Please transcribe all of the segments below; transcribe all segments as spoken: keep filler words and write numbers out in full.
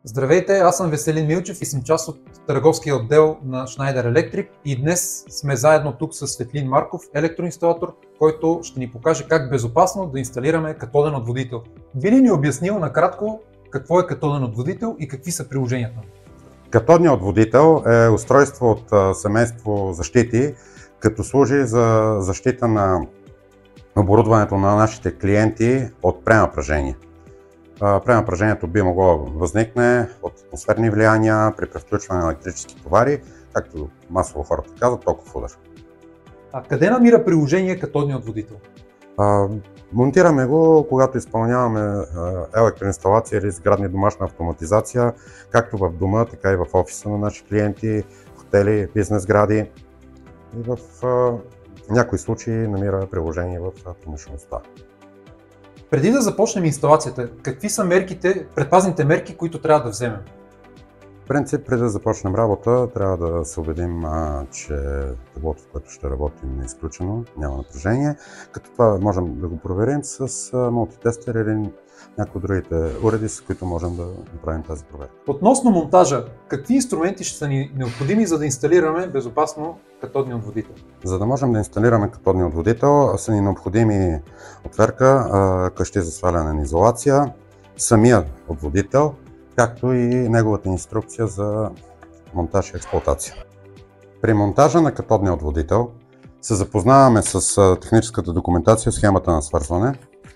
Здравейте, аз съм Веселин Милчев и съм част от търговския отдел на Schneider Electric и днес сме заедно тук с Светлин Марков, електроинсталатор, който ще ни покаже как безопасно да инсталираме катоден отводител. Би ли ни обяснил накратко какво е катоден отводител и какви са приложенията? Катодният отводител е устройство от семейство защити, като служи за защита на оборудването на нашите клиенти от пренапрежение. Пренапрежението би могло да възникне от атмосферни влияния при превключване на електрически товари, както масово хората казват, токов удар. А къде намира приложение катодният отводител? А, монтираме го, когато изпълняваме електроинсталация или сградни домашна автоматизация, както в дома, така и в офиса на наши клиенти, хотели, бизнес сгради и в а, някои случаи намира приложение в промишлеността. Преди да започнем инсталацията, какви са мерките, предпазните мерки, които трябва да вземем? В принцип, преди да започнем работа, трябва да се убедим, а, че таблото, в което ще работим, е изключено, няма напрежение. Като това можем да го проверим с мултитестер или някои от другите уреди, с които можем да направим тази проверка. Относно монтажа, какви инструменти ще са ни необходими, за да инсталираме безопасно катодния отводител? За да можем да инсталираме катодния отводител, са ни необходими отверка, къщи за сваляне на изолация, самия отводител, както и неговата инструкция за монтаж и експлоатация. При монтажа на катодния отводител се запознаваме с техническата документация, схемата на свързване.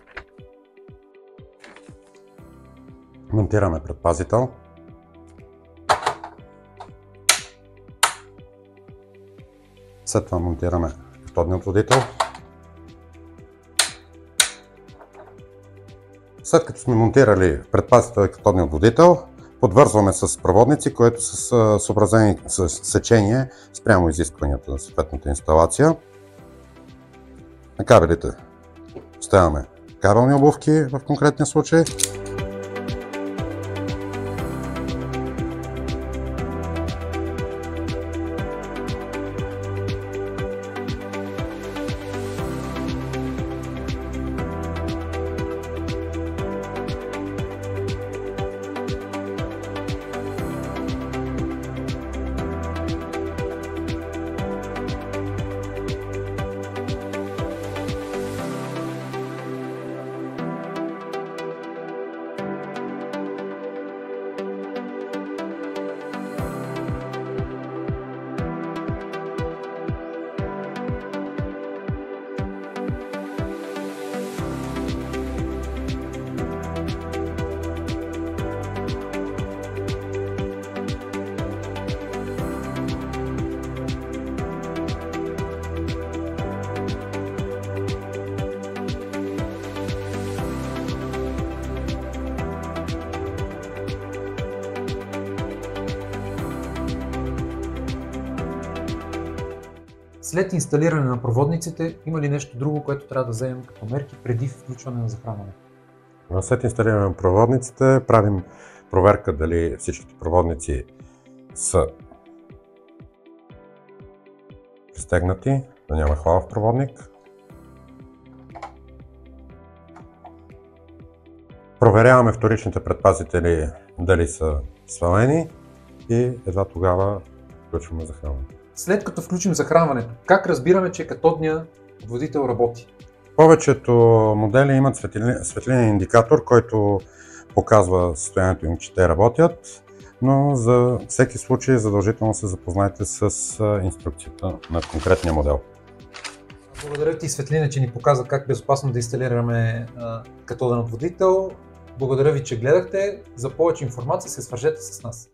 Монтираме предпазител. След това монтираме катодния отводител. След като сме монтирали предпазител и катодния отводител, подвързваме с проводници, които са съобразени с сечение спрямо изискванията на съответната инсталация. На кабелите ставаме кабелни обувки в конкретния случай. След инсталиране на проводниците, има ли нещо друго, което трябва да вземем като мерки преди включване на захранване? След инсталиране на проводниците правим проверка дали всичките проводници са пристегнати, да няма хлабав проводник. Проверяваме вторичните предпазители дали са свалени и едва тогава включваме захранването. След като включим захранването, как разбираме, че катодният отводител работи? Повечето модели имат светлинен индикатор, който показва състоянието им, че те работят, но за всеки случай задължително се запознайте с инструкцията на конкретния модел. Благодаря ти, Светлина, че ни показа как безопасно да инсталираме катоден отводител. Благодаря ви, че гледахте. За повече информация се свържете с нас.